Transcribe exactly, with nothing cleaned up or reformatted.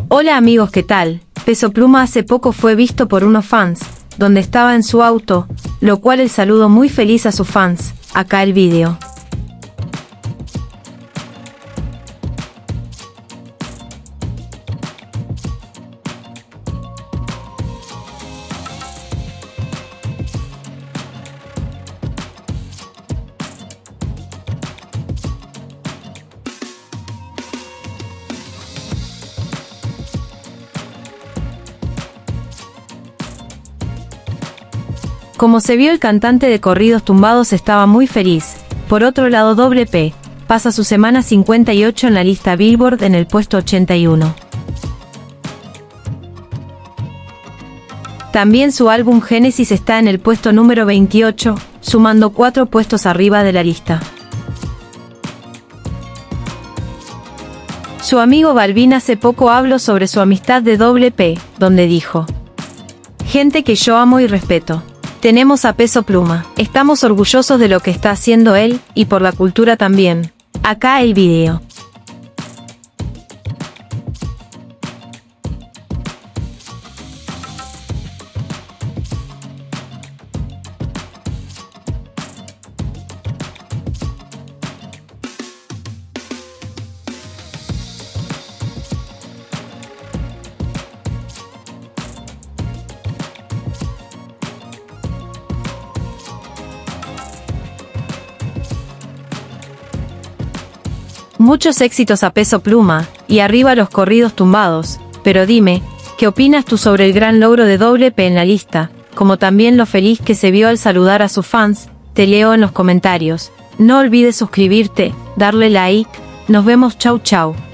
Hola amigos, ¿qué tal? Peso Pluma hace poco fue visto por unos fans, donde estaba en su auto, lo cual el saludo muy feliz a sus fans. Acá el vídeo. Como se vio, el cantante de corridos tumbados estaba muy feliz. Por otro lado, Double P pasa su semana cincuenta y ocho en la lista Billboard en el puesto ochenta y uno. También su álbum Génesis está en el puesto número veintiocho, sumando cuatro puestos arriba de la lista. Su amigo Balvin hace poco habló sobre su amistad de Double P, donde dijo: "Gente que yo amo y respeto. Tenemos a Peso Pluma. Estamos orgullosos de lo que está haciendo él, y por la cultura también". Acá el video. Muchos éxitos a Peso Pluma, y arriba los corridos tumbados, pero dime, ¿qué opinas tú sobre el gran logro de Double P en la lista, como también lo feliz que se vio al saludar a sus fans? Te leo en los comentarios. No olvides suscribirte, darle like, nos vemos, chau chau.